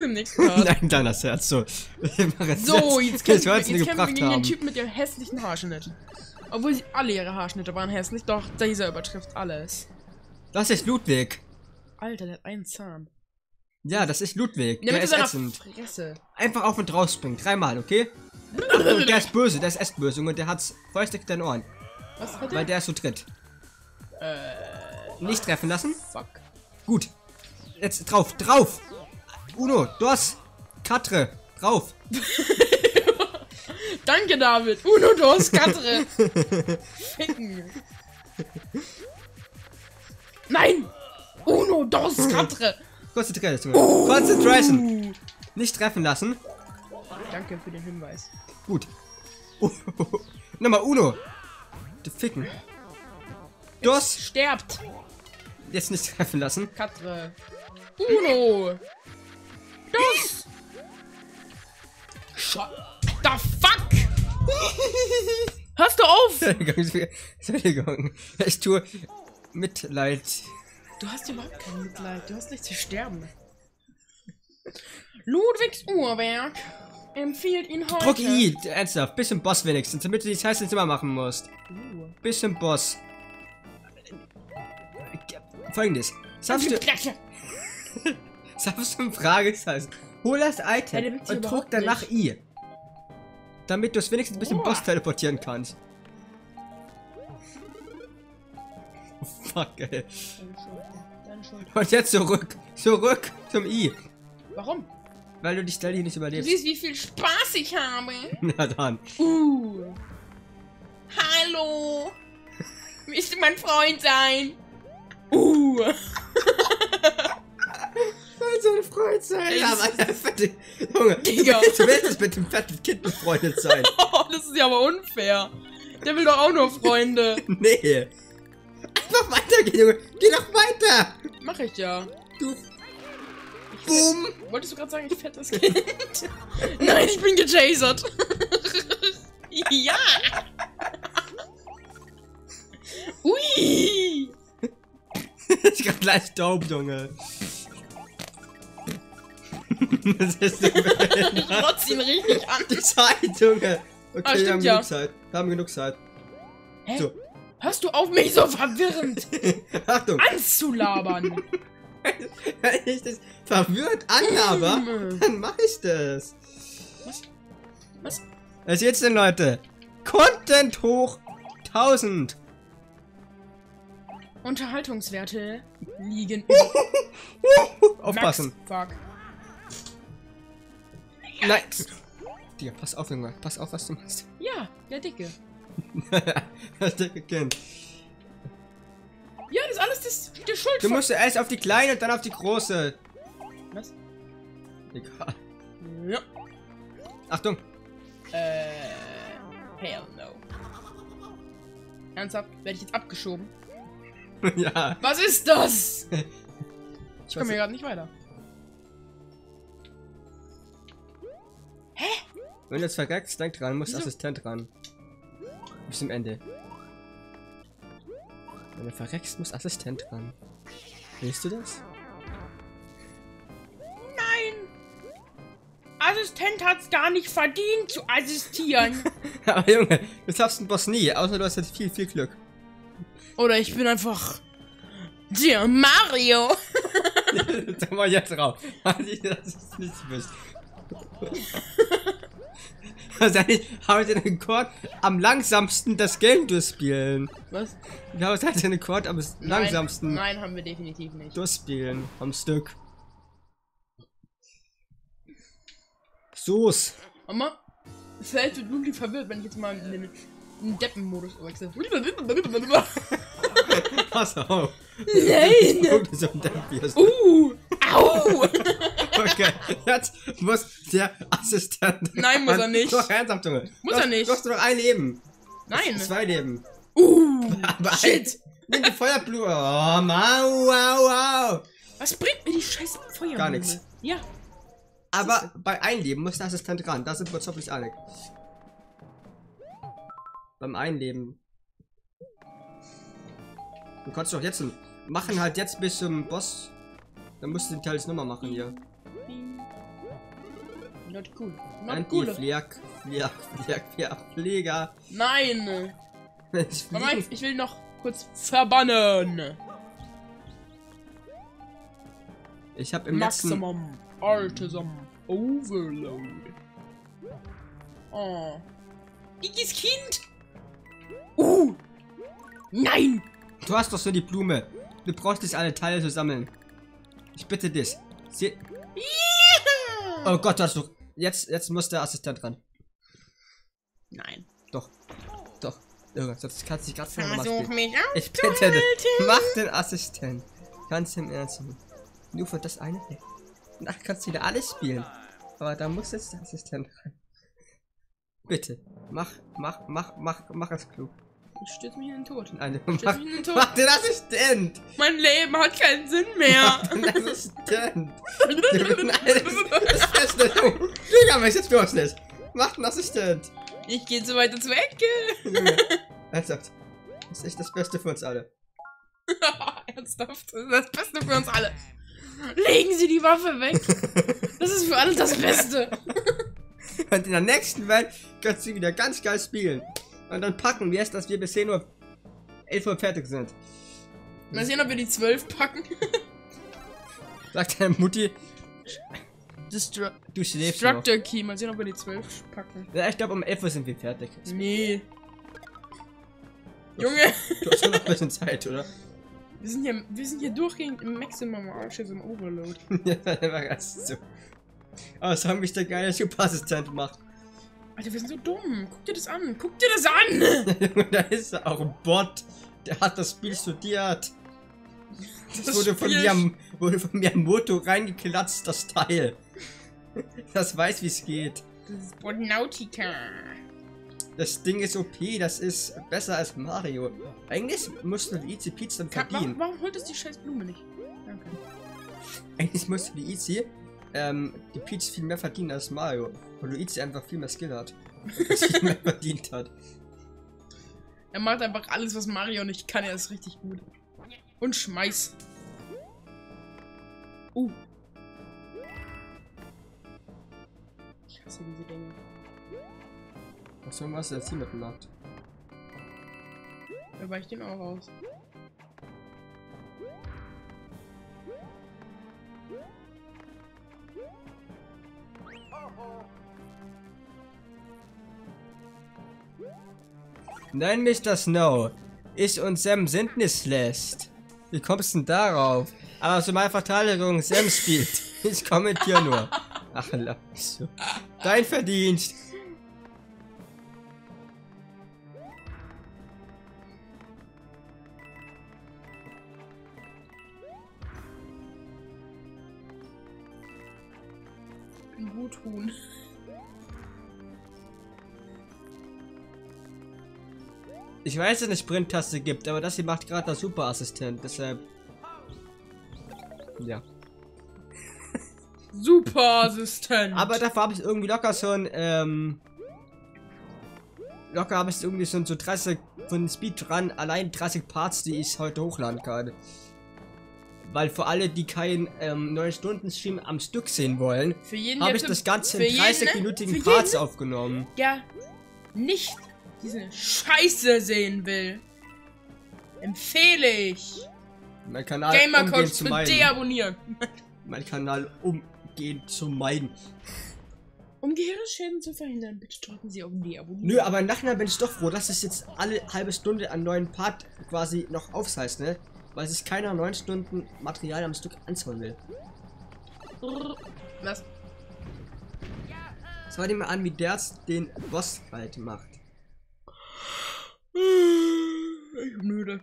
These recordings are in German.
im nächsten Part. Nein, kleines Herz, so. So, jetzt kämpfen wir gegen den haben. Typen mit dem hässlichen Haarschnitt. Obwohl sie alle ihre Haarschnitte waren hässlich, doch dieser übertrifft alles. Das ist Ludwig. Alter, der hat einen Zahn. Ja, das ist Ludwig. Der Der ist seiner ätzend. Fresse. Einfach auf und raus springen. 3-mal, okay? Achtung, der ist böse, der ist echt böse, Junge. Der hat's Fäuste in den Ohren. Was hat Weil der? der ist so dritt. Nicht treffen lassen. Fuck. Gut. Jetzt drauf, drauf. Uno, Dos, Katre, drauf. Danke, David. Uno, dos, Katre. Ficken. Nein. Uno, dos, Katre. Konzentrieren, Junge. Concentration. Nicht treffen lassen. Danke für den Hinweis. Gut. Nochmal Uno. Du Ficken. Dos. Sterbt. Jetzt nicht treffen lassen. Katre. Uno. Dos. The fuck? Hörst du auf? Entschuldigung. Ich tue Mitleid. Du hast überhaupt kein Mitleid. Du hast nicht zu sterben. Ludwigs Uhrwerk empfiehlt ihn heute. Druck I, ernsthaft. Bisschen Boss wenigstens, damit du die Scheiße nicht immer machen musst. Bisschen Boss. Folgendes. Sagst du eine Frage, das heißt, hol das Item und druck danach I. Damit du es wenigstens ein bisschen Boss teleportieren kannst. Fuck, ey. Und jetzt zurück. Zurück zum I. Warum? Weil du die Stelle hier nicht Du überlebst. siehst, wie viel Spaß ich habe. Na dann. Hallo. Willst du mein Freund sein? So ein Freund sein. Ja, aber der fette Junge, Digga. du willst mit dem fetten Kind befreundet sein. Oh, das ist ja aber unfair. Der will doch auch nur Freunde. Nee. Einfach weitergehen, Junge. Geh doch weiter. Mach ich ja. Du. Boom. Wolltest du gerade sagen, ich fettes Kind? Nein, ich bin gejasert. Ja. Ui. Ich hab gleich Dope, Junge. Das ist nicht mehr. Ich rotz ihn richtig an. Die Zeit, Junge. Okay, Ah, wir stimmt haben ja. genug Zeit. Wir haben genug Zeit. Hä? So. Hörst du auf, mich so verwirrend Achtung. anzulabern? Wenn ich das verwirrt anlaber, dann mach ich das. Was? Was? Was jetzt denn, Leute? Content hoch 1000. Unterhaltungswerte liegen Aufpassen. Max, fuck. Nein. Digga, pass auf, Junge. Pass auf, was du machst. Ja, der Dicke. Das dicke Kind. Ja, das ist alles der Schuld Du von... musst erst auf die kleine und dann auf die große. Was? Egal. Ja. Achtung. Hell no. Ernsthaft? Werde ich jetzt abgeschoben? Ja. Was ist das? Ich Ich komme hier gerade nicht weiter. Wenn du jetzt verreckst, denk dran, muss Wieso? Assistent ran. Bis zum Ende. Wenn du verreckst, muss Assistent ran. Willst du das? Nein! Assistent hat's gar nicht verdient zu assistieren. Aber Junge, du schaffst den Boss nie, außer du hast jetzt viel Glück. Oder ich bin einfach der Mario. Sag mal jetzt drauf. Dass ich nicht bist. Wahrscheinlich habe ich den Rekord am langsamsten das Game durchspielen. Was? Ich habe halt den Rekord am langsamsten Nein, haben wir definitiv nicht. durchspielen am Stück. So's. Mama, vielleicht wird Ludwig verwirrt, wenn ich jetzt mal in den Deppenmodus wechsle. Pass auf. Nein! Oh, du so ein Depp wirst. Au! Okay, jetzt muss der Assistent. Nein, muss er nicht. Doch, ernsthaft, Junge. Muss er nicht. Du hast nur noch ein Leben. Nein! 2 Leben. Aber Shit! Nimm die Feuerblume. Oh, Mann, wow. Was bringt mir die scheiß Feuerblume? Gar nichts. Ja. Aber bei Einleben muss der Assistent ran. Da sind wir uns hoffentlich einig. Beim Einleben. Du kannst doch jetzt machen halt jetzt bis zum Boss. Dann musst du den Teil jetzt nochmal machen hier. Not cool. Not cool. Pfleger. Nein! Ich will noch kurz verbannen. Ich habe im Maximum Artisan Overload. Oh. Iggy's Kind! Nein! Du hast doch so die Blume. Du brauchst nicht alle Teile zu sammeln. Ich bitte dich. Oh Gott, hast du. Jetzt muss der Assistent ran. Nein. Doch. Sonst kannst du dich gerade Versuch mich auf. Ich bitte dich. Mach den Assistent. Ganz im Ernst. Nur für das eine. Ach, kannst du wieder alles spielen. Aber da muss jetzt der Assistent ran. Bitte. Mach es klug. Ich stürze mich in den Tod. Nein, mach den Assistent! Mein Leben hat keinen Sinn mehr. Mach den Assistent! Das Beste! Digga, wenn ich jetzt los nicht. Mach den Assistent! Ich gehe so weiter zur Ecke. Ernsthaft. Das ist echt das Beste für uns alle. Ernsthaft? Das ist das Beste für uns alle. Legen Sie die Waffe weg. Das ist für alle das Beste. Und in der nächsten Welt kannst du wieder ganz geil spielen. Und dann packen wir es, dass wir bis 10 Uhr, 11 Uhr fertig sind. Mal sehen, ob wir die 12 packen. Sagt deine Mutti. Du schläfst noch. Destructor Key. Mal sehen, ob wir die 12 packen. Ja, ich glaube, um 11 Uhr sind wir fertig. Nee. Junge. Du hast noch ein bisschen Zeit, oder? Wir sind hier durchgehend im Maximum Arches im Overload. Ja, das war ganz so. Aber das haben mich der geile Superassistent gemacht. Alter, wir sind so dumm. Guck dir das an. Guck dir das an! Da ist auch ein Bot. Der hat das Spiel studiert. Das wurde von mir am Motor reingeklatscht, das Teil. Das weiß, wie es geht. Das ist Botnautica. Das Ding ist OP, das ist besser als Mario. Eigentlich musst du Easy Peach dann verdienen. Warum holt es die scheiß Blume nicht? Danke. Eigentlich musst du die Easy die Peach viel mehr verdienen als Mario. Weil Luigi einfach viel mehr Skill hat. Und viel mehr verdient hat. Er macht einfach alles, was Mario nicht kann. Er ist richtig gut. Und schmeiß. Ich hasse diese Dinge. Was soll man jetzt hier mitgemacht? Da weicht den auch aus. Nein, Mr. Snow. Ich und Sam sind nicht lässt. Wie kommst du denn darauf? Aber zu meiner Verteidigung, Sam spielt. Ich kommentiere nur. Ach, lass so. Dein Verdienst. Gut tun. Ich weiß, dass es eine Sprint-Taste gibt, aber das hier macht gerade der Superassistent, deshalb. Ja. Superassistent! Aber dafür habe ich irgendwie locker so ein, locker habe ich irgendwie so 30 von Speedrun, allein 30 Parts, die ich heute hochladen kann. Weil für alle, die keinen 9-Stunden-Stream am Stück sehen wollen, habe ich das Ganze in 30-minütigen Parts aufgenommen. Ja, nicht diese Scheiße sehen will, empfehle ich mein Kanal Gamercoach zu deabonnieren. Mein Kanal umgehend zu meiden. Um Gehirnschäden zu verhindern, bitte drücken Sie auf Deabonnieren. Nö, aber nachher bin ich doch froh, dass es jetzt alle halbe Stunde einen neuen Part quasi noch aufheißt, ne? Weil sich keiner 9 Stunden Material am Stück anschauen will. Was? Schau dir mal an, wie der den Boss halt macht. Ich bin müde.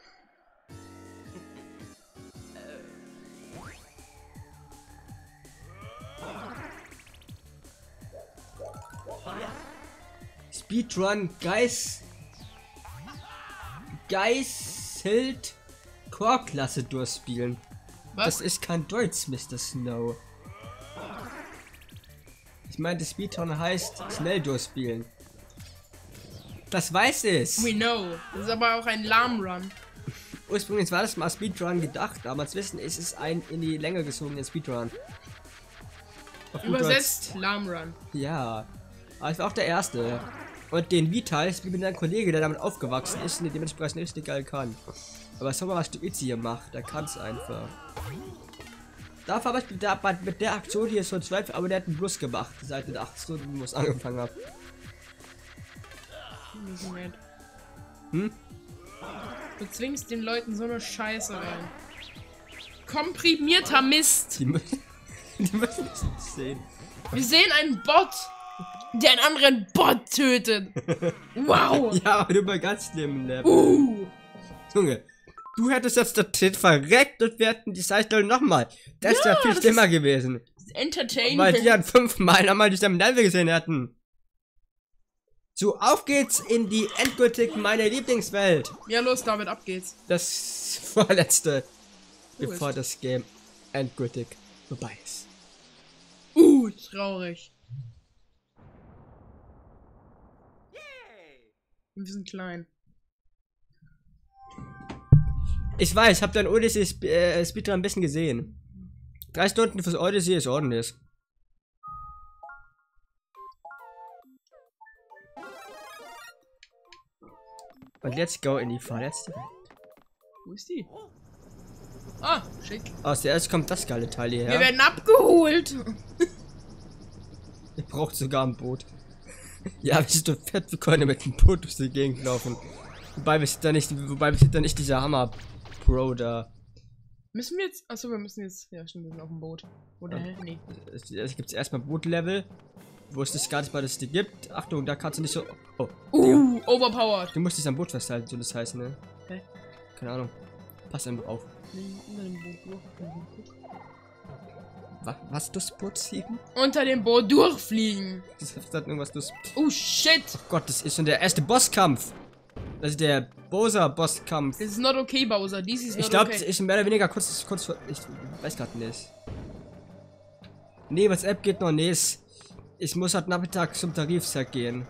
Speedrun geißelt Core-Klasse durchspielen. Was? Das ist kein Deutsch, Mr. Snow. Ich meine, das Speedrun heißt schnell durchspielen. Das weiß ich. We know. Das ist aber auch ein Lahmrun. Ursprünglich war das mal Speedrun gedacht, aber als Wissen ist es ein in die Länge gezogener Speedrun. Übersetzt Lam Run. Ja. Aber ich war auch der Erste. Und den Vital ist mit einem Kollege, der damit aufgewachsen ist und dementsprechend richtig geil kann. Aber schau mal, was Stuizi hier macht. Der kann es einfach. Dafür habe ich mit der Aktion hier schon 12, aber der hat einen Plus gemacht, seit den 8 Stunden, wo es angefangen hat. Hm? Du zwingst den Leuten so eine Scheiße rein. Komprimierter Mist. Die müssen das nicht sehen. Wir sehen einen Bot, der einen anderen Bot tötet. Wow. Ja, aber nur bei ganz schlimmen Level. Junge, du hättest jetzt das Tit verreckt und wir hätten die Cycle nochmal. Das wäre viel schlimmer gewesen. Entertainment. Weil die dann 5-mal nochmal dieselben Level gesehen hätten. So, auf geht's in die endgültig meine Lieblingswelt. Ja, los, David, ab geht's. Das vorletzte, bevor das Game endgültig vorbei ist. Traurig. Wir sind klein. Ich weiß, hab dein Odyssey Speedrun ein bisschen gesehen. 3 Stunden fürs Odyssey ist ordentlich. Und let's go in die vorletzte Welt. Wo ist die? Ah, schick. Aus der erst kommt das geile Teil hierher. Wir werden abgeholt. Ihr braucht sogar ein Boot. Ja, wir sind so fett, wir können mit dem Boot durch die Gegend laufen. Wobei wir sind da nicht dieser Hammer Pro da. Müssen wir jetzt. Achso, wir müssen jetzt. Ja, stimmt, wir sind auf dem Boot. Oder ja. Nee. Es gibt erstmal Bootlevel. Wo es das gar nicht mal das die gibt. Achtung, da kannst du nicht so. Oh. Overpowered. Du musst dich am Boot festhalten, so das heißt, ne? Hä? Keine Ahnung. Pass einfach auf. Was das Boot ziehen? Unter dem Boot durchfliegen. Das hat irgendwas das. Oh shit! Oh Gott, das ist schon der erste Bosskampf. Das ist der Bowser-Bosskampf. Das ist not okay, Bowser. Dies ist not ich glaube, okay. das ist mehr oder weniger kurz vor. Ich weiß gerade nicht. Nee, WhatsApp geht noch nicht. Ich muss heute Nachmittag zum Tarifsack gehen.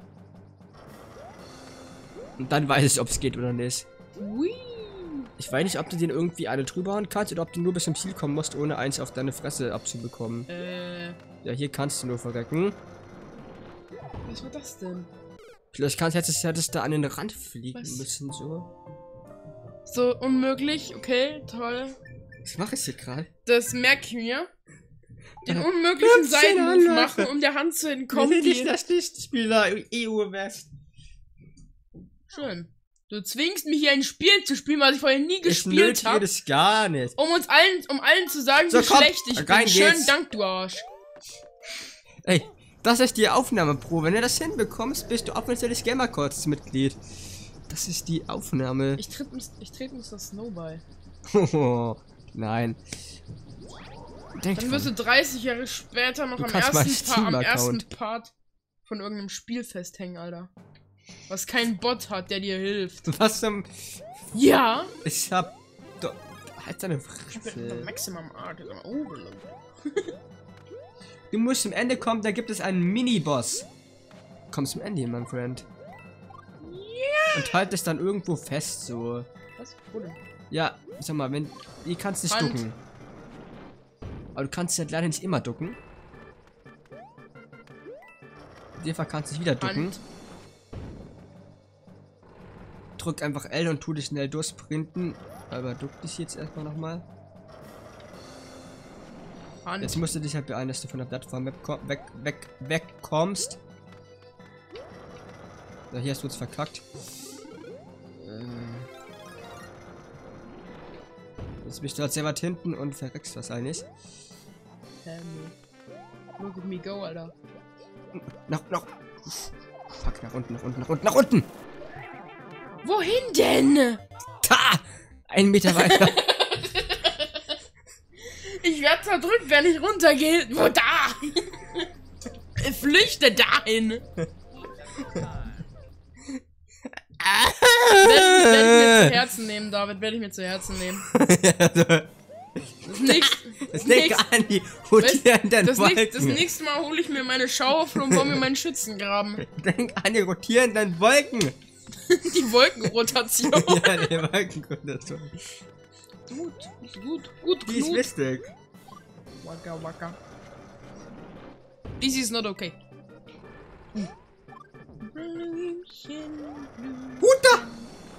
Und dann weiß ich, ob es geht oder nicht. Ui. Ich weiß nicht, ob du den irgendwie eine drüber hauen kannst oder ob du nur bis zum Ziel kommen musst, ohne eins auf deine Fresse abzubekommen. Ja, hier kannst du nur verrecken. Was war das denn? Vielleicht hättest du da an den Rand fliegen müssen, so. So unmöglich, okay, toll. Was mache ich hier gerade? Das merke ich mir. Den unmöglichen Seitenmove machen, um der Hand zu entkommen. Wie ich das nicht Spieler EU-West. Schön. Du zwingst mich hier ein Spiel zu spielen, was ich vorher nie gespielt habe. Das gar nicht. Um allen zu sagen, so, wie schlecht ich bin. Schönen Dank, du Arsch. Ey, das ist die Aufnahme-Pro. Wenn du das hinbekommst, bist du offizielles Gamercodes-Mitglied. Das ist die Aufnahme. Ich trete Mr. Snow bei. Nein. Dann wirst du 30 Jahre später noch am ersten Part von irgendeinem Spiel festhängen, Alter. Was kein Bot hat, der dir hilft. Was zum... Ja! Ich hab... Halt deine Fresse. Ich bin Maximum Art Overload. Du musst zum Ende kommen, da gibt es einen Mini-Boss. Komm zum Ende, mein Freund. Yeah. Und halt dich dann irgendwo fest, so. Was? Wo denn? Ja, sag mal, wenn... Ihr kannst nicht ducken. Aber du kannst ja leider nicht immer ducken. In dem Fall kannst du dich wieder ducken. Drück einfach L und tu dich schnell durchsprinten. Aber duck dich jetzt erstmal nochmal. Jetzt musst du dich halt beeilen, dass du von der Plattform wegkommst. So, hier hast du uns verkackt. Jetzt bist du halt sehr weit hinten und verreckst wahrscheinlich. Look at me go, Alter. Noch. Fuck, nach unten. Wohin denn? Da! 1 Meter weiter. Ich werde verdrückt, wenn ich runtergehe. Wo da? Flüchte dahin. Werde ich mir zu Herzen nehmen, David. Werde ich mir zu Herzen nehmen. Das nächste Mal hole ich mir meine Schaufel und baue mir meinen Schützengraben. Denk an die rotierenden Wolken. Die Wolkenrotation. Ja, die Wolkenrotation. Gut. Die ist wichtig. Waka. This is not okay. Huta!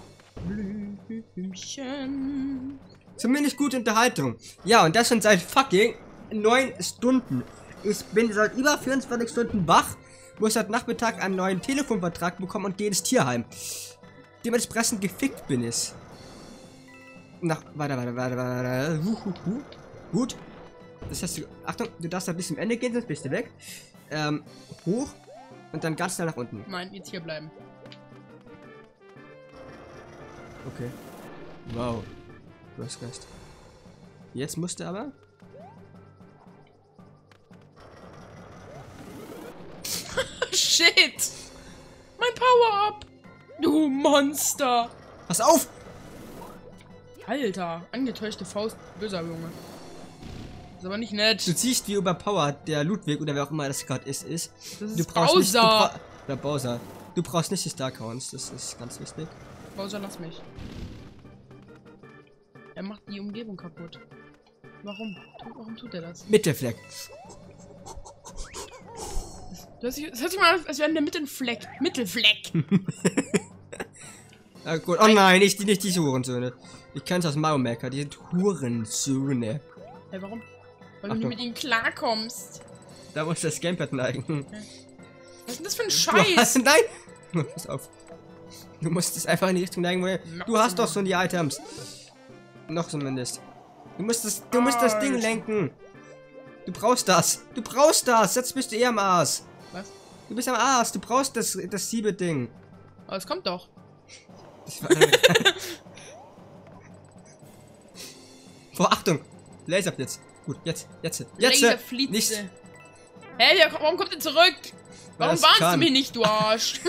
Blümchen. Zumindest gute Unterhaltung. Ja, und das schon seit fucking 9 Stunden. Ich bin seit über 24 Stunden wach, muss seit Nachmittag einen neuen Telefonvertrag bekommen und gehe ins Tierheim. Dementsprechend gefickt bin ich. Weiter. Gut. Das heißt, Achtung, du darfst da bis zum Ende gehen, sonst bist du weg. Hoch und dann ganz schnell nach unten. Nein, jetzt hier bleiben. Okay. Wow. Du hast recht. Jetzt musst du aber... Shit! Mein Power-Up! Du Monster! Pass auf! Alter, angetäuschte Faust, böser Junge. Ist aber nicht nett. Du siehst, wie überpowered der Ludwig oder wer auch immer das gerade ist. Das ist du brauchst Bowser! Nicht, Bowser. Du brauchst nicht die Star-Counts, das ist ganz wichtig. Bowser, lass mich. Er macht die Umgebung kaputt. Warum tut er das? Mit der Fleck. Das hört sich mal an, als wäre der Mittelfleck. Mittelfleck! Ja, gut. Oh nein, nicht diese Hurensöhne. Ich kenn's aus Mario Maker, die sind Hurensöhne. Hey, warum? Weil du nicht mit ihnen klarkommst. Da musst du das Gamepad neigen. Okay. Was ist denn das für ein Scheiß? Nein! Pass auf. Du musst es einfach in die Richtung neigen, weil du hast doch schon die Items. Noch zumindest. Du musst das Ding lenken. Du brauchst das. Jetzt bist du eher am Arsch. Was? Du bist am Arsch. Du brauchst das Siebe-Ding. Aber es kommt doch. Vor Achtung. Laserblitz. Gut, jetzt. Laserflitze. Nicht. Hey, warum kommt ihr zurück? Warum warnst du mich nicht, du Arsch?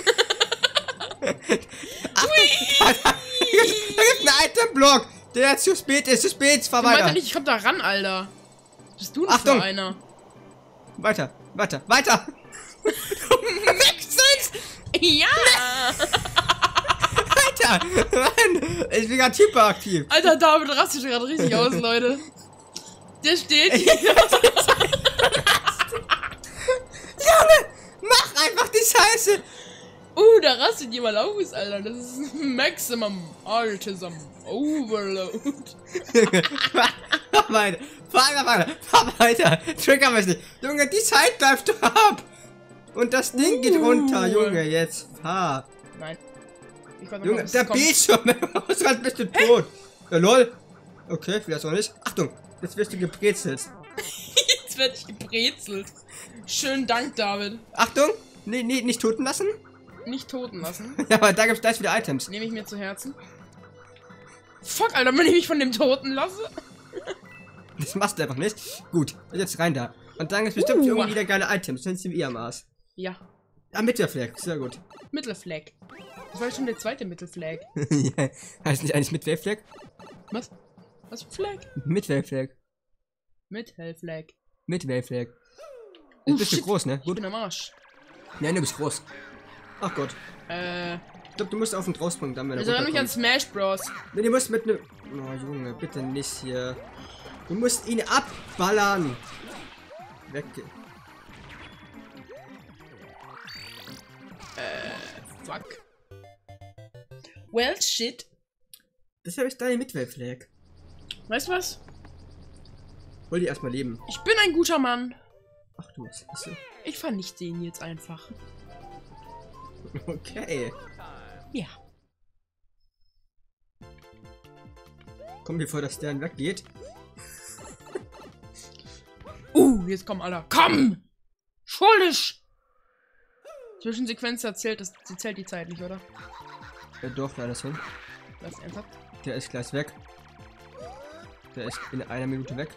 Achtung! Da gibt einen Itemblock, der zu spät ist. Fahr weiter. Weiter nicht, ich komm da ran, Alter. Was bist du denn für einer? Weiter. Ja! Alter! Mann! Ich bin gerade hyperaktiv. Alter, David rastet gerade richtig aus, Leute. Der steht hier. Junge! Mach einfach die Scheiße! Da rastet jemand aus, Alter. Das ist Maximum Autism Overload. Fahr weiter. Trigger mich nicht. Junge, die Zeit läuft doch ab. Und das Ding geht runter, Junge. Jetzt fahr. Nein. Junge, der Bildschirm. Jetzt bist du tot. Lol. Okay, vielleicht auch nicht. Achtung, jetzt wirst du gebrezelt. Jetzt werd ich gebrezelt. Schönen Dank, David. Achtung. Nee, nicht toten lassen. Nicht toten lassen. Ja, aber da gibt's gleich wieder Items. Nehme ich mir zu Herzen. Fuck, Alter, wenn ich mich von dem Toten lasse. Das machst du einfach nicht. Gut, jetzt rein da. Und dann ist bestimmt irgendwie wieder geile Items. Dann sind wir am Arsch. Ja. Ah, Mittelfleck, sehr gut. Mittelfleck. Das war schon der zweite Mittelfleck. Ja, heißt nicht eigentlich Mittelfleck? Was? Was für Fleck? Mittelfleck. Mittelfleck. Mittelfleck. Jetzt bist du groß, ne? Gut. Ich bin am Arsch. Nein, du bist groß. Ach Gott. Ich glaube, du musst auf den draufspringen, dann wenn er runterkommt. Mich an Smash Bros. Ne, du musst mit ne... Oh, Junge, bitte nicht hier. Du musst ihn abballern. Weg. Fuck. Well, shit. Das habe ich deine Mittelfleck. Weißt du was? Hol die erstmal leben. Ich bin ein guter Mann. Ach du was. Ich vernichte ihn jetzt einfach. Okay. Ja. Komm, bevor das Stern weggeht. Jetzt komm, Alter. Komm! Schuldig! Zwischensequenz zählt die Zeit nicht, oder? Ja doch, leider schon. Was, ernsthaft? Der ist gleich weg. Der ist in einer Minute weg.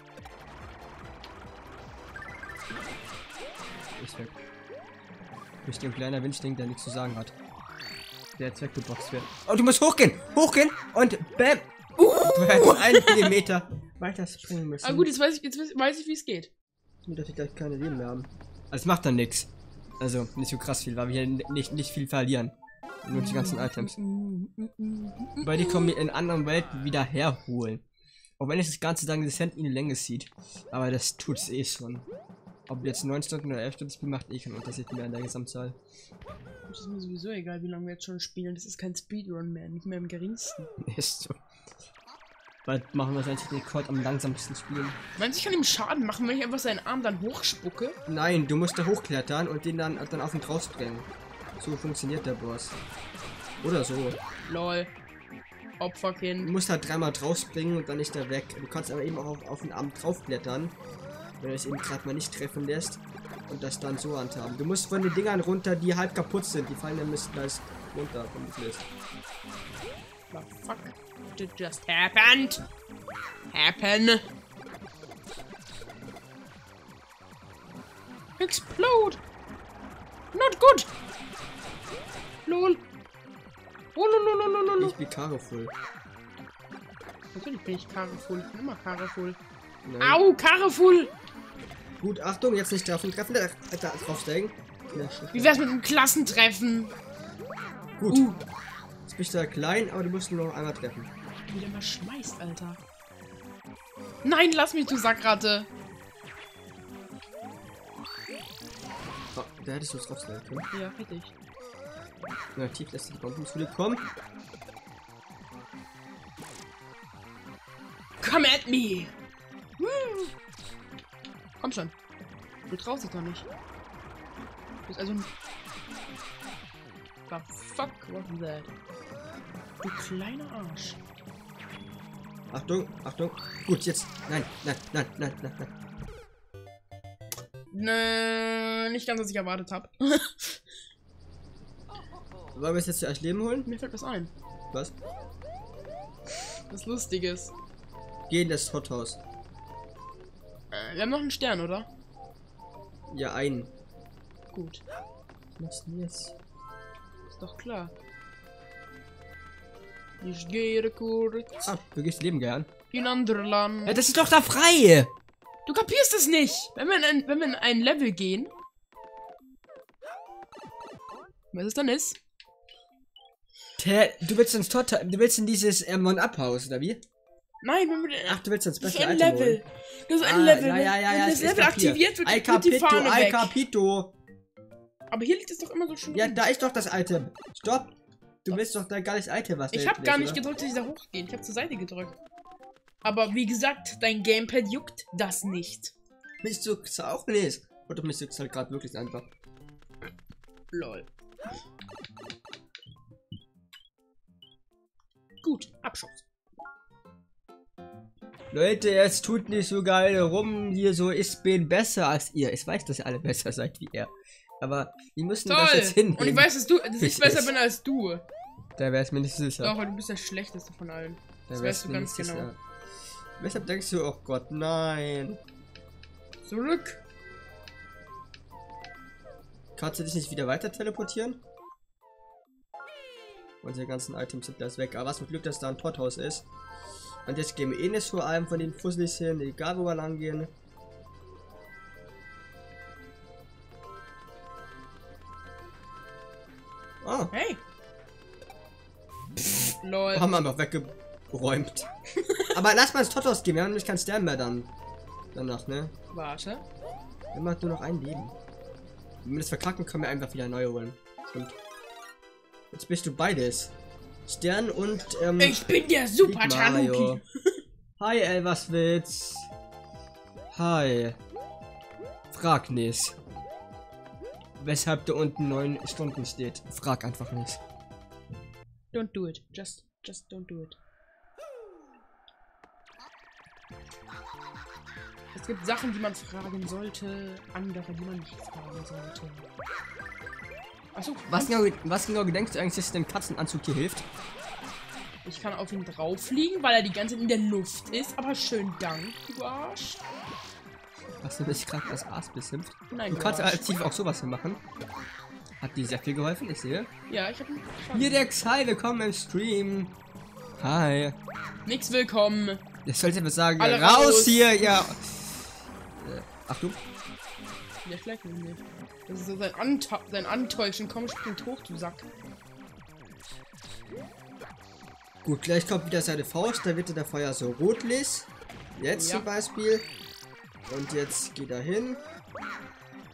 Ist weg. Durch den kleiner Windstink, der nichts zu sagen hat. Der jetzt weggeboxt wird. Oh, du musst hochgehen! Hochgehen! Und bam! Du hättest 1 Millimeter weiter springen müssen. Ah gut, jetzt weiß ich, wie es geht. Nur, dass wir gleich keine Leben mehr haben. Also es macht dann nichts. Also nicht so krass viel, weil wir hier nicht viel verlieren. Nur die ganzen Items. Weil die kommen in anderen Welten wieder herholen. Auch wenn es das ganze dann Descent in die Länge zieht. Aber das tut's eh schon. Ob jetzt 9 Stunden oder 11 Stunden spielen, macht eh keinen Unterschied mehr in der Gesamtzahl. Das ist mir sowieso egal, wie lange wir jetzt schon spielen. Das ist kein Speedrun mehr, nicht mehr im geringsten. Ist so. Bald machen wir wahrscheinlich den Rekord am langsamsten spielen. Meinst du, ich kann ihm Schaden machen, wenn ich einfach seinen Arm dann hochspucke? Nein, du musst da hochklettern und den dann auf ihn draufspringen. So funktioniert der Boss. Oder so. Lol. Opferkind. Du musst halt 3-mal draufspringen und dann ist er weg. Du kannst aber eben auch auf den Arm draufklettern, wenn er es eben gerade mal nicht treffen lässt. Und das dann so handhaben. Du musst von den Dingern runter, die halb kaputt sind. Die fallen dann müssten gleich runter von der List. What the fuck did just happened? Happen. Explode. Not good. Lol. Oh, lol. Ich bin Careful. Natürlich bin ich Careful. Ich bin immer Careful. Au, Careful. Gut, Achtung, jetzt nicht treffen, draufsteigen. Ja, wie wär's mit einem Klassentreffen? Gut. Jetzt bist du ja klein, aber du musst nur noch einmal treffen. Wie der mal schmeißt, Alter. Nein, lass mich, du Sackratte. Oh, da hättest du es draufsteigen können. Ja, hätte ich. Na, tief lässt die Bombenschule kommen. Come at me! Komm schon. Du traust dich doch nicht. Du bist also ein... The fuck was that? Du kleiner Arsch. Achtung, Achtung. Gut, jetzt. Nein. Nö, nicht ganz, was ich erwartet habe. Wollen wir es jetzt zuerst Leben holen? Mir fällt was ein. Was? Was Lustiges. Geh in das Hothaus. Wir haben noch einen Stern, oder? Ja, einen. Gut. Was machst du denn jetzt? Ist doch klar. Ich gehe kurz. Ah, du gehst Leben gern. In andere Land. Ja, das ist doch da frei! Du kapierst es nicht! Wenn wir in ein Level gehen. Was es dann ist? Du willst ins du willst in dieses Mon-Up-Haus, oder wie? Nein, wenn wir... Ach, du willst ins Special Item Level. Das ist ein Level. Ja, wenn das Level aktiviert wird, geht die Fahne weg. Capito. Aber hier liegt es doch immer so schön. Ja, da ist doch das Item. Stopp. Du willst doch da gar nicht Item, was ich hab gar nicht gedrückt, dass ich da hochgehe. Ich hab zur Seite gedrückt. Aber wie gesagt, dein Gamepad juckt das nicht. Mich juckt's auch nicht. Oder mich juckt's halt gerade wirklich einfach. Lol. Gut, Abschuss. Leute, es tut nicht so geil rum hier so, ich bin besser als ihr. Ich weiß, dass ihr alle besser seid wie er. Aber wir müssen das jetzt hinnehmen. Und ich weiß, dass ich besser bin als du. Da wär's mir nicht sicher. Doch, aber du bist der schlechteste von allen. Das weißt du ganz genau. Sicher. Weshalb denkst du, oh Gott, nein. Zurück. Kannst du dich nicht wieder weiter teleportieren? Unsere ganzen Items sind gleich weg. Aber was mit Glück, dass da ein Torthaus ist. Und jetzt gehen wir eh nicht vor allem von den Fusselis hin, egal wo wir lang gehen. Oh. Hey. Pff, lol. Haben wir einfach weggeräumt. Aber lass mal ins Torthaus gehen, wir haben nämlich keinen Stern mehr dann. Danach, ne? Warte. Wir machen nur noch ein Leben. Wenn wir das verkacken, können wir einfach wieder neu holen. Stimmt. Jetzt bist du beides. Stern und, ich bin der Super Tanuki. Hi, Elverswitz. Hi. Frag nicht. Weshalb da unten 9 Stunden steht. Frag einfach nicht. Don't do it. Just don't do it. Es gibt Sachen, die man fragen sollte, andere, die man nicht fragen sollte. Achso. Was genau denkst du eigentlich, dass dem Katzenanzug hier hilft? Ich kann auf ihn drauf fliegen, weil er die ganze Zeit in der Luft ist. Aber schön Dank, du Arsch. Hast du nicht gerade das Aas beschimpft? Nein, du kannst aktiv auch sowas hier machen. Hat dir sehr viel geholfen, ich sehe. Ja, ich hab ihn schon. Hier Dex, hi, willkommen im Stream. Hi. Nix willkommen. Das sollte ich sagen. Alle raus hier, ja. Achtung. Der schlägt mich nicht. Das ist so sein Antäuschen. Komm, springt hoch, du Sack. Gut, gleich kommt wieder seine Faust. Da wird der Feuer so rotlich. Jetzt zum Beispiel. Und jetzt geht er hin.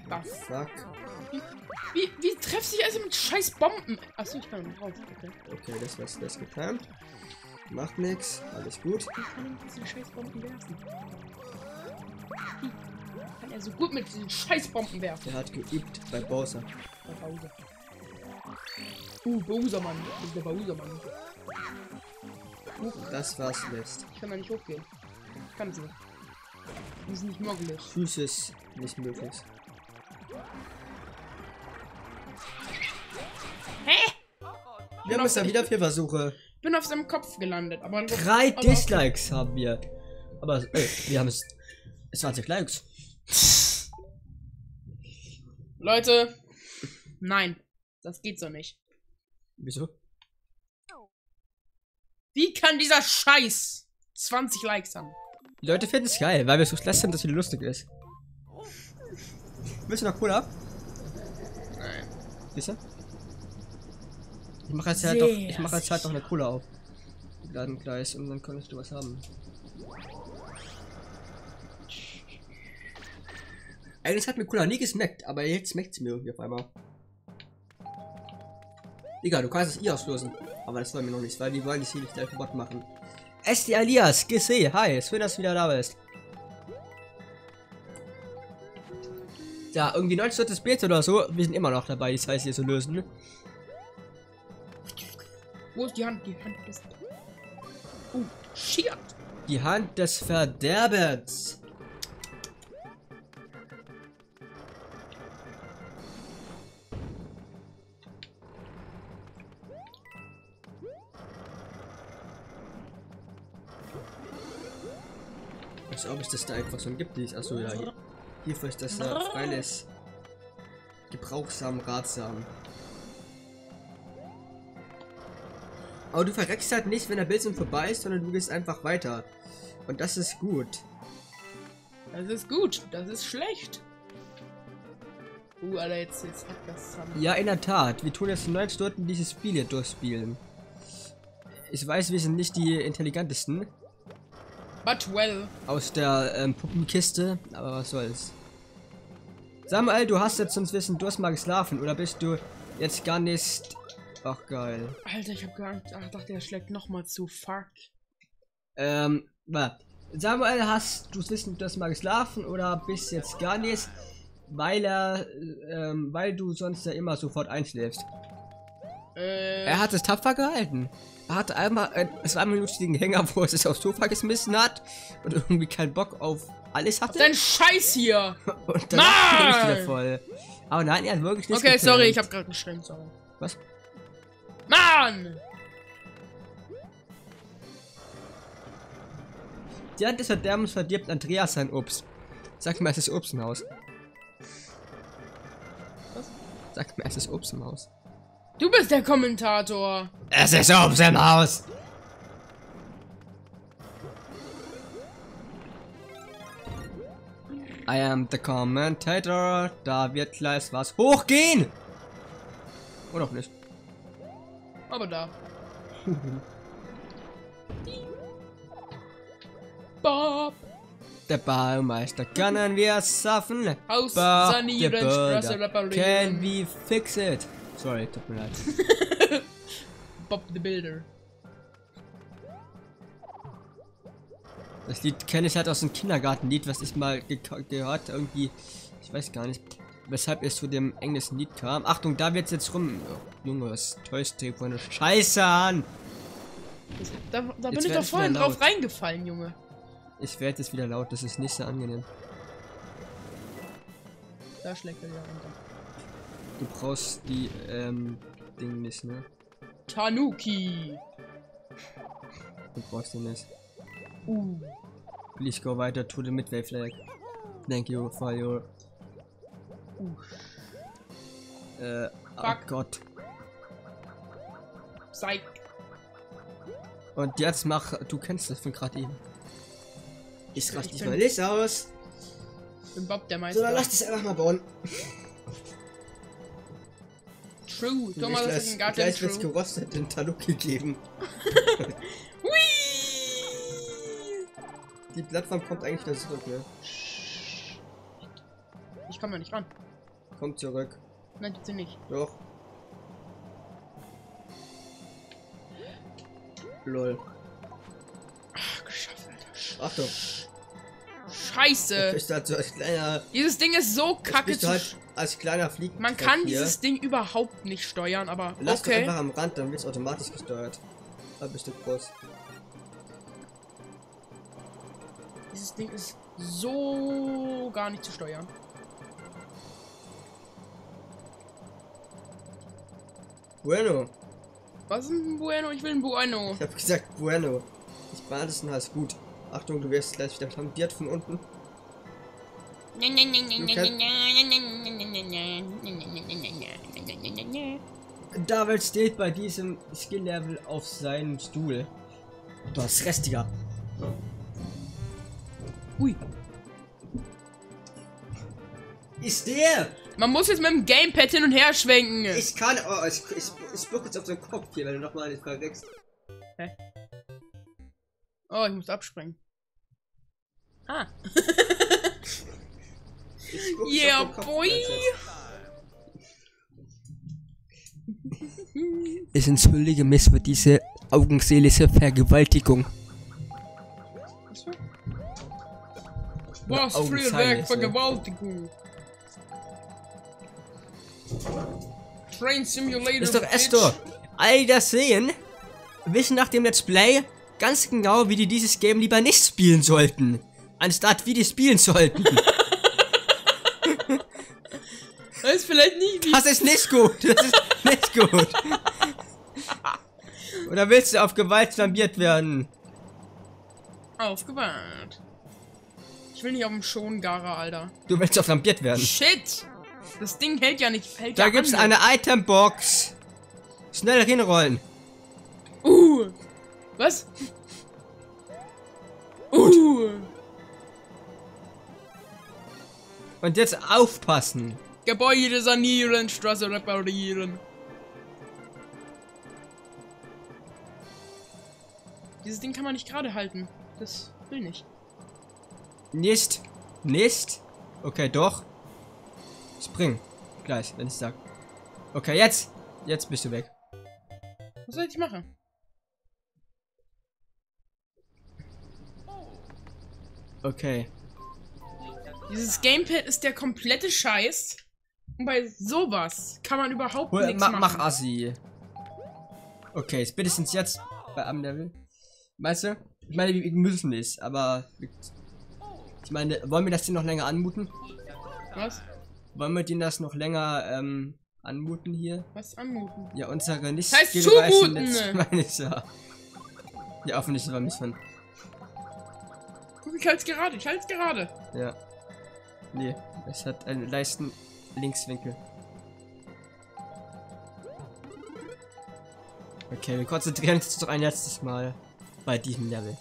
Fuck. Wie treffst du dich also mit scheiß Bomben? Achso, ich kann nicht raus. Okay, das war's das geplant. Macht nix, alles gut. Ich kann ihn mit diesen scheiß Bomben werfen. Kann er so gut mit diesen scheiß Bomben werfen? Der hat geübt bei Bowser. Bei Bowser. Bowser, Mann. Das ist der Bowser, Mann. Das war's jetzt. Ich kann da nicht hochgehen. Ich kann es nicht. Das ist nicht möglich. Füße ist nicht möglich. Hä? Wir haben es ja wieder 4 Versuche. Ich bin auf seinem Kopf gelandet, aber 3 Dislikes haben wir. Aber wir haben es 20 Likes. Leute, nein, das geht so nicht. Wieso? Wie kann dieser Scheiß 20 Likes haben? Die Leute finden es geil, weil wir so schlecht sind, dass es wieder lustig ist. Willst du noch Cola? Nein. Siehst du? Ich mache jetzt halt noch eine Cola auf. Dann gleich und dann könntest du was haben. Eigentlich hat mir Cola nie geschmeckt, aber jetzt schmeckt es mir irgendwie auf einmal. Egal, du kannst es auslösen. Aber das wollen wir noch nicht, weil die wollen es hier nicht gleich Bot machen. SD Alias, GC, hi, schön, dass du wieder da bist. Ja, irgendwie 9 Stunden später oder so, wir sind immer noch dabei, die Scheiße hier zu lösen. Wo ist die Hand? Die Hand ist... shit! Die Hand des Verderbens. Als ob es das da einfach so gibt, achso, ja, hierfür ist das ja freilich gebrauchsam, ratsam. Aber du verreckst halt nicht, wenn der Bildschirm vorbei ist, sondern du gehst einfach weiter. Und das ist gut. Das ist gut, das ist schlecht. Alter, jetzt hat das zusammen. Ja, in der Tat. Wir tun jetzt 9 Stunden dieses Spiel hier durchspielen. Ich weiß, wir sind nicht die intelligentesten. But well. Aus der Puppenkiste, aber was soll's. Samuel, du hast jetzt sonst wissen, du hast mal geschlafen, oder bist du jetzt gar nicht... Ach, geil. Alter, ich hab gar nicht... Ach, dachte, er schlägt nochmal zu. Fuck. Samuel, hast du wissen, du hast mal geschlafen, oder bist jetzt gar nicht, weil du sonst ja immer sofort einschläfst? Er hat es tapfer gehalten. Er hatte einmal, es war einmal einen lustigen Hänger, wo er es aufs Sofa geschmissen hat und irgendwie keinen Bock auf alles hatte. Dein Scheiß hier! Und dann war ich wieder voll. Aber nein, er hat wirklich nicht Okay, sorry, ich hab gerade geschränkt, sorry. Was? Mann! Die Hand des Verderbens verdirbt Andreas sein Obst. Sag mir, es ist Obst im Haus. Was? Sag mir, es ist Obst im Haus. Du bist der Kommentator. Es ist Obst im Haus. I am the commentator. Da wird gleich was hochgehen. Oder auch nicht. Aber da. Bob. Der Baumeister, können wir schaffen? Haus Bob, sanieren, the builder, Straße reparieren. can we fix it? Sorry, tut mir leid. Bob the Builder. Das Lied kenne ich halt aus dem Kindergartenlied, was ich mal gehört, irgendwie, ich weiß gar nicht, weshalb es zu dem englischen Lied kam. Achtung, da wird's jetzt rum. Oh, Junge, das Toy-Stick von der Scheiße an. Da bin ich doch vorhin drauf reingefallen, Junge. Ich werde jetzt wieder laut, das ist nicht so angenehm. Da schlägt er wieder runter. Du brauchst die, Ding nicht, ne? Tanuki. Du brauchst den nicht. Please go weiter to the midway flag. Thank you for your... Oh Gott. Psych. Und jetzt mach... Du kennst das von gerade eben. Ich raste dich mal nicht aus. Ich bin Bob der Meister. So, dann lass dich einfach mal bauen. True. Thomas hat den Garten. Gleich wird's gerostet in Tanuki geben. Die Plattform kommt eigentlich da zurück, ne? Ich komme ja nicht ran. Komm zurück. Nein, tut sie nicht. Doch. Lol. Ach, geschafft, Alter. Achtung. Scheiße. Halt so als kleiner, dieses Ding ist so kacke zu... Halt als kleiner Fliegen. Man kann dieses Ding überhaupt nicht steuern, aber lass doch einfach am Rand, dann wird es automatisch gesteuert. Da bist du groß. Dieses Ding ist so gar nicht zu steuern. Bueno. Was ist ein Bueno? Ich will ein Bueno. Ich hab gesagt Bueno. Ich meine, das ist gut. Achtung, du wirst gleich wieder flambiert von unten. David steht bei diesem Skill-Level auf seinem Stuhl. Du hast Restiger. Ui. Ist der? Man muss jetzt mit dem Gamepad hin und her schwenken. Ich kann. Oh, ich spuck jetzt auf den Kopf hier, wenn du nochmal nicht verwechselst. Hä? Oh, ich muss abspringen. Ah. Yeah, boy. Ich entschuldige mich für diese augenselige Vergewaltigung. Was für Vergewaltigung? Train Simulator. Ist doch Estor. All das sehen, wissen nach dem Let's Play ganz genau, wie die dieses Game lieber nicht spielen sollten, anstatt wie die spielen sollten. Das ist vielleicht nicht. Das ist nicht gut. Das ist nicht gut. Oder willst du auf Gewalt flambiert werden? Auf Gewalt. Ich will nicht auf dem Schongara, Alter. Du willst auf flambiert werden. Shit! Das Ding hält ja nicht. Da gibt's eine Itembox. Schnell hinrollen. Was? Und jetzt aufpassen. Gebäude sanieren, Straße reparieren. Dieses Ding kann man nicht gerade halten. Das will nicht. Nicht. Nicht. Okay, doch. Spring. Gleich, wenn ich sag. Okay, jetzt. Jetzt bist du weg. Was soll ich machen? Okay. Dieses Gamepad ist der komplette Scheiß. Und bei sowas kann man überhaupt nichts machen. Mach Assi. Okay, spätestens jetzt bei am Level. Weißt du? Ich meine, wir müssen nicht, aber ich meine, wollen wir das denn noch länger anmuten? Was? Wollen wir denen das noch länger anmuten hier? Was anmuten? Ja, unsere nicht heißt zumuten! Meine ich ja. Ja, offensichtlich war mich von. Guck, ich halt's gerade, Ja. Nee, es hat einen leichten Linkswinkel. Okay, wir konzentrieren uns noch ein letztes Mal bei diesem Level.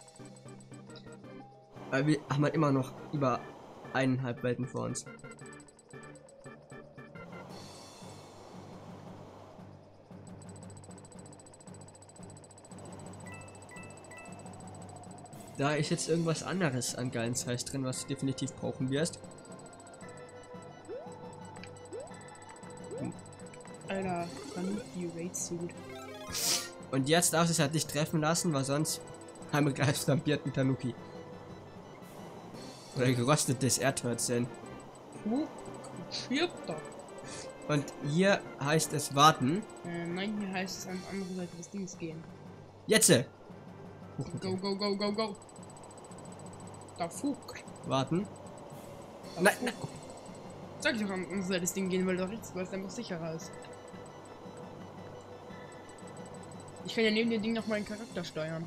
Weil wir haben halt immer noch über 1,5 Welten vor uns. Da ist jetzt irgendwas anderes an geilen Zeichen drin, was du definitiv brauchen wirst. Alter, Tanuki Raid Suit. Und jetzt darfst du es halt nicht treffen lassen, weil sonst haben wir gleich stampierten Tanuki. Oder gerostetes Erdhölzchen. Und hier heißt es warten. Nein, hier heißt es an die andere Seite des Dings gehen. Jetzt! Go, go, go, go, go. Da Fug. Warten. Nein, nein. Sag ich doch an unsere Seite des Ding gehen, weil es einfach sicherer ist. Ich kann ja neben dem Ding noch meinen Charakter steuern.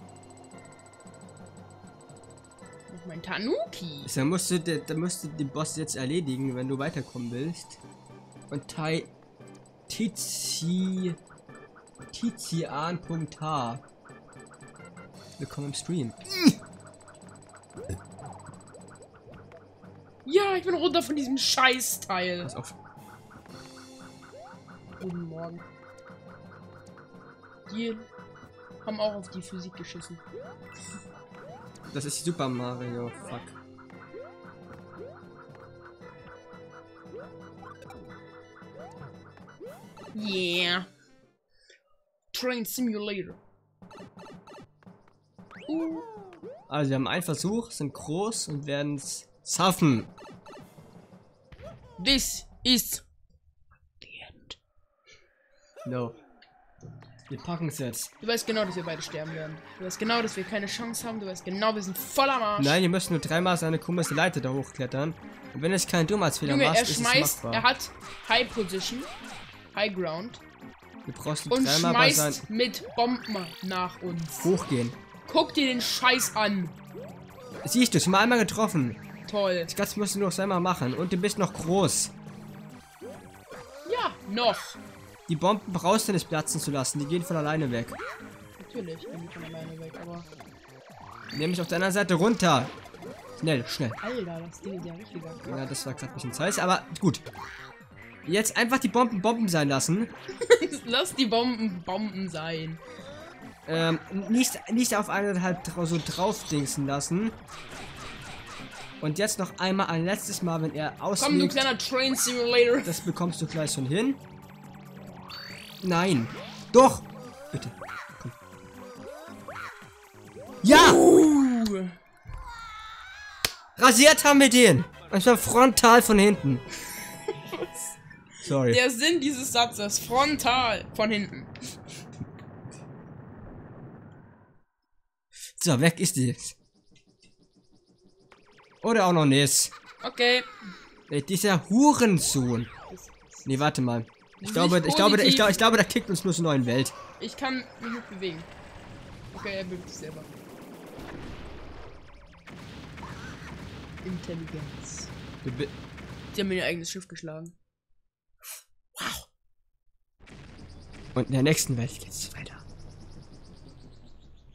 Noch mein Tanuki. Da musst du den Boss jetzt erledigen, wenn du weiterkommen willst. Und Tizian.h. Willkommen im Stream. Ja, ich bin runter von diesem Scheißteil. Pass auf. Guten Morgen. Die haben auch auf die Physik geschissen. Das ist Super Mario, fuck. Yeah. Train Simulator. Also wir haben einen Versuch, sind groß und werden es schaffen. This is the end. No. Wir packen es jetzt. Du weißt genau, dass wir beide sterben werden. Du weißt genau, dass wir keine Chance haben. Du weißt genau, wir sind voll am Arsch. Nein, ihr müsst nur dreimal seine komische Leiter da hochklettern. Und wenn es kein Dummheitsfehler macht, ist es machbar. Er hat High Position, High Ground. Du brauchst und schmeißt mit Bomben nach uns. Hochgehen. Guck dir den Scheiß an. Siehst du, schon mal einmal getroffen. Toll. Das Ganze musst du noch einmal machen. Und du bist noch groß. Ja, noch. Die Bomben brauchst du nicht platzen zu lassen. Die gehen von alleine weg. Natürlich gehen die von alleine weg, aber... Nämlich auf der anderen Seite runter. Schnell, schnell. Alter, das Ding ist ja richtig ab. Ja, das war gerade ein bisschen Zeit, aber gut. Jetzt einfach die Bomben sein lassen. Lass die Bomben sein. Nicht auf eine halt so drauf dingsen lassen. Und jetzt noch einmal ein letztes Mal, wenn er ausfliegt. Komm, du kleiner Train Simulator. Das bekommst du gleich schon hin. Nein. Doch. Bitte. Komm. Ja! Rasiert haben wir den. Und zwar frontal von hinten. Sorry. Der Sinn dieses Satzes. Frontal von hinten. So, weg ist die. Oder auch noch nicht. Okay. Dieser Hurensohn. Nee, warte mal. Ich glaube, da kickt uns bloß eine neue Welt. Ich kann mich nicht bewegen. Okay, er bewegt sich selber. Intelligenz. Die haben mir ihr eigenes Schiff geschlagen. Wow. Und in der nächsten Welt geht's weiter.